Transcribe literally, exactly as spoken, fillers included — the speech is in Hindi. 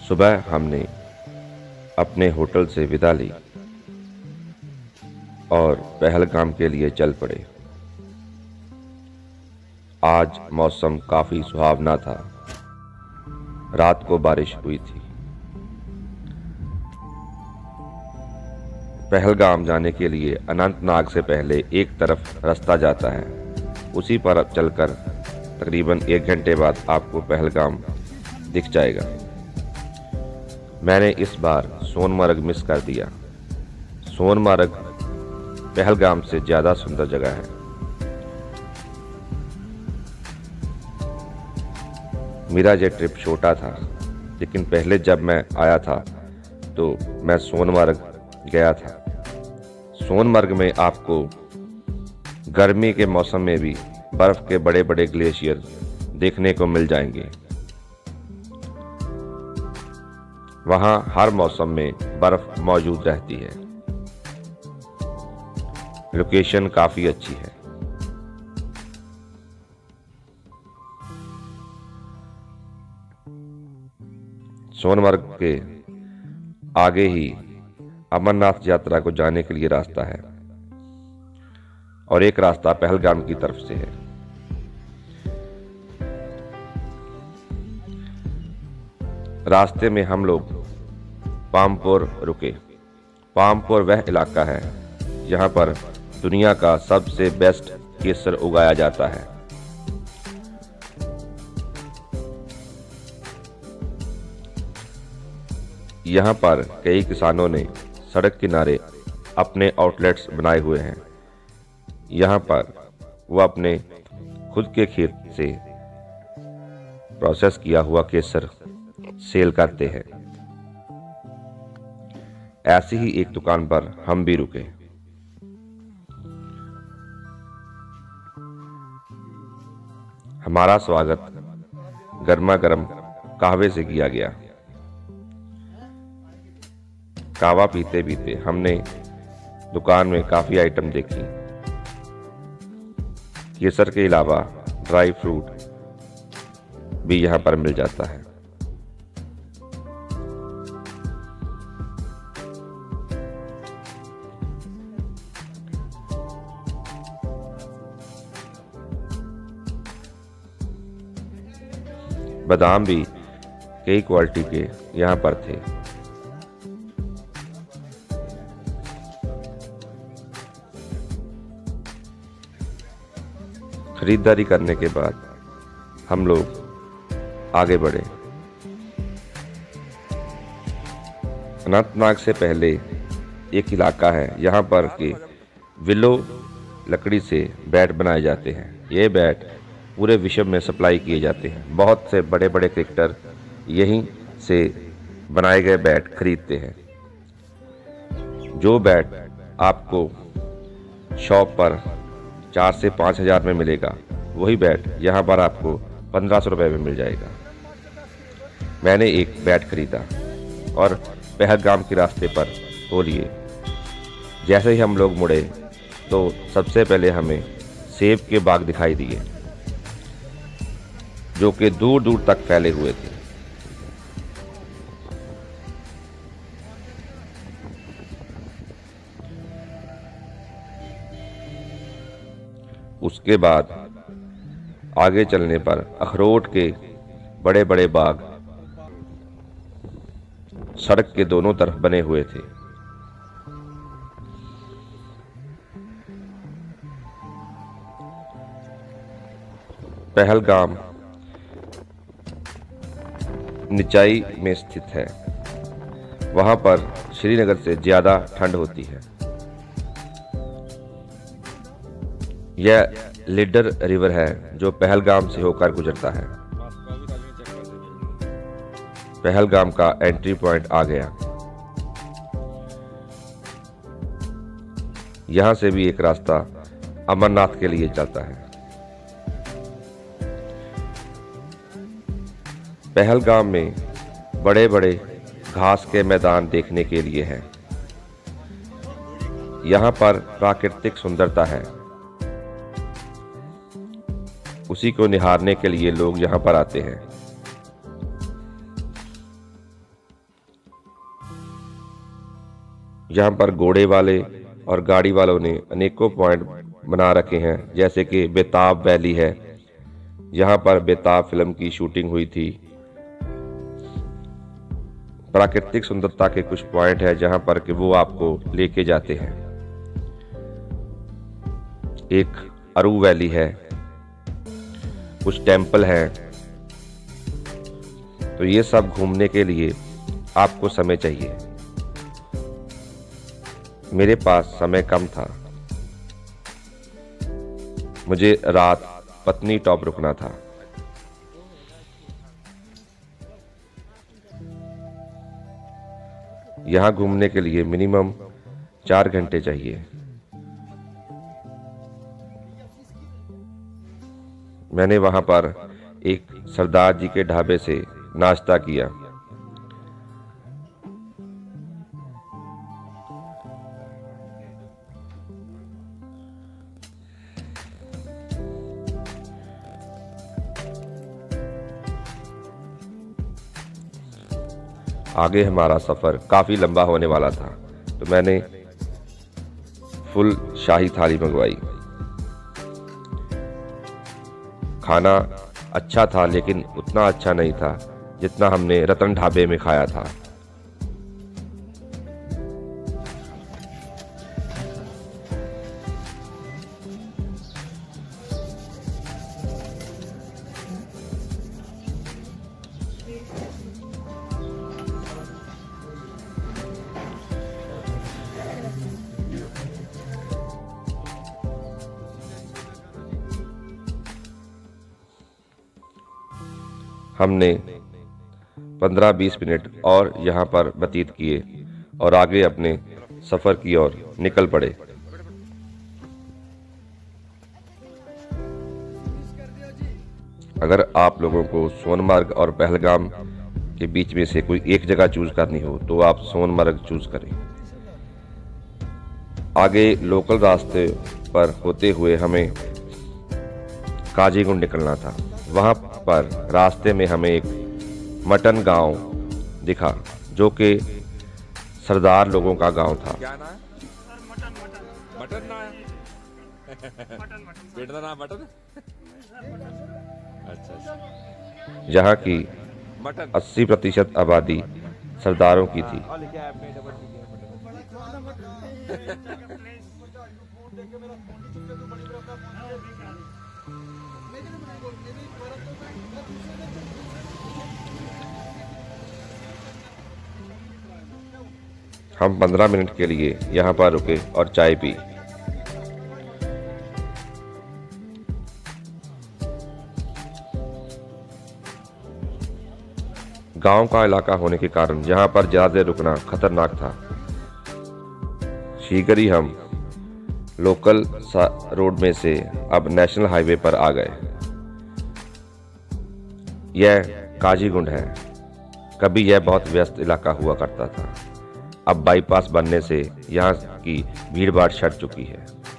सुबह हमने अपने होटल से विदा ली और पहलगाम के लिए चल पड़े। आज मौसम काफ़ी सुहावना था। रात को बारिश हुई थी। पहलगाम जाने के लिए अनंतनाग से पहले एक तरफ रास्ता जाता है, उसी पर चलकर तकरीबन एक घंटे बाद आपको पहलगाम दिख जाएगा। मैंने इस बार सोनमर्ग मिस कर दिया। सोनमर्ग पहलगाम से ज़्यादा सुंदर जगह है। मेरा ये ट्रिप छोटा था, लेकिन पहले जब मैं आया था तो मैं सोनमर्ग गया था। सोनमर्ग में आपको गर्मी के मौसम में भी बर्फ़ के बड़े बड़े ग्लेशियर देखने को मिल जाएंगे। वहाँ हर मौसम में बर्फ़ मौजूद रहती है। लोकेशन काफ़ी अच्छी है। सोनमर्ग के आगे ही अमरनाथ यात्रा को जाने के लिए रास्ता है और एक रास्ता पहलगाम की तरफ से है। रास्ते में हम लोग पामपोर रुके। पामपोर वह इलाका है जहाँ पर दुनिया का सबसे बेस्ट केसर उगाया जाता है। यहाँ पर कई किसानों ने सड़क किनारे अपने आउटलेट्स बनाए हुए हैं। यहाँ पर वो अपने खुद के खेत से प्रोसेस किया हुआ केसर सेल करते हैं। ऐसी ही एक दुकान पर हम भी रुके। हमारा स्वागत गर्मा गर्म कहवे से किया गया। कहवा पीते पीते हमने दुकान में काफ़ी आइटम देखी। केसर के अलावा ड्राई फ्रूट भी यहाँ पर मिल जाता है। बादाम भी कई क्वालिटी के यहाँ पर थे। खरीदारी करने के बाद हम लोग आगे बढ़े। अनंतनाग से पहले एक इलाका है, यहाँ पर के विलो लकड़ी से बैट बनाए जाते हैं। ये बैट पूरे विश्व में सप्लाई किए जाते हैं। बहुत से बड़े बड़े क्रिकेटर यहीं से बनाए गए बैट खरीदते हैं। जो बैट आपको शॉप पर चार से पाँच हज़ार में मिलेगा, वही बैट यहाँ पर आपको पंद्रह सौ रुपये में मिल जाएगा। मैंने एक बैट खरीदा और पहलगाम के रास्ते पर हो लिए। जैसे ही हम लोग मुड़े तो सबसे पहले हमें सेब के बाग दिखाई दिए, जो कि दूर दूर तक फैले हुए थे। उसके बाद आगे चलने पर अखरोट के बड़े बड़े बाग सड़क के दोनों तरफ बने हुए थे। पहलगाम निचाई में स्थित है। वहां पर श्रीनगर से ज्यादा ठंड होती है। यह लीडर रिवर है जो पहलगाम से होकर गुजरता है। पहलगाम का एंट्री पॉइंट आ गया। यहां से भी एक रास्ता अमरनाथ के लिए चलता है। पहलगाम में बड़े बड़े घास के मैदान देखने के लिए हैं। यहाँ पर प्राकृतिक सुंदरता है, उसी को निहारने के लिए लोग यहाँ पर आते हैं। यहाँ पर घोड़े वाले और गाड़ी वालों ने अनेकों पॉइंट बना रखे हैं, जैसे कि बेताब वैली है। यहाँ पर बेताब फिल्म की शूटिंग हुई थी। प्राकृतिक सुंदरता के कुछ पॉइंट है जहाँ पर कि वो आपको लेके जाते हैं। एक अरू वैली है, कुछ टेम्पल है। तो ये सब घूमने के लिए आपको समय चाहिए। मेरे पास समय कम था। मुझे रात पत्नी टॉप रुकना था। यहाँ घूमने के लिए मिनिमम चार घंटे चाहिए। मैंने वहां पर एक सरदार जी के ढाबे से नाश्ता किया। आगे हमारा सफ़र काफ़ी लंबा होने वाला था, तो मैंने फुल शाही थाली मंगवाई। खाना अच्छा था, लेकिन उतना अच्छा नहीं था जितना हमने रतन ढाबे में खाया था। हमने पंद्रह बीस मिनट और यहाँ पर व्यतीत किए और आगे अपने सफ़र की ओर निकल पड़े। अगर आप लोगों को सोनमर्ग और पहलगाम के बीच में से कोई एक जगह चूज करनी हो तो आप सोनमर्ग चूज करें। आगे लोकल रास्ते पर होते हुए हमें काजीगुंड निकलना था। वहाँ पर रास्ते में हमें एक मटन गांव दिखा, जो कि सरदार लोगों का गांव था। क्या ना मटन मटन मटन ना पेट का नाम मटन। अच्छा अच्छा। जहाँ की अस्सी प्रतिशत आबादी सरदारों की थी। हम पंद्रह मिनट के लिए यहाँ पर रुके और चाय पी। गांव का इलाका होने के कारण यहाँ पर ज्यादा रुकना खतरनाक था। शीघ्र ही हम लोकल रोड में से अब नेशनल हाईवे पर आ गए। यह काजीगुंड है। कभी यह बहुत व्यस्त इलाका हुआ करता था। अब बाईपास बनने से यहाँ की भीड़ भाड़ छट चुकी है।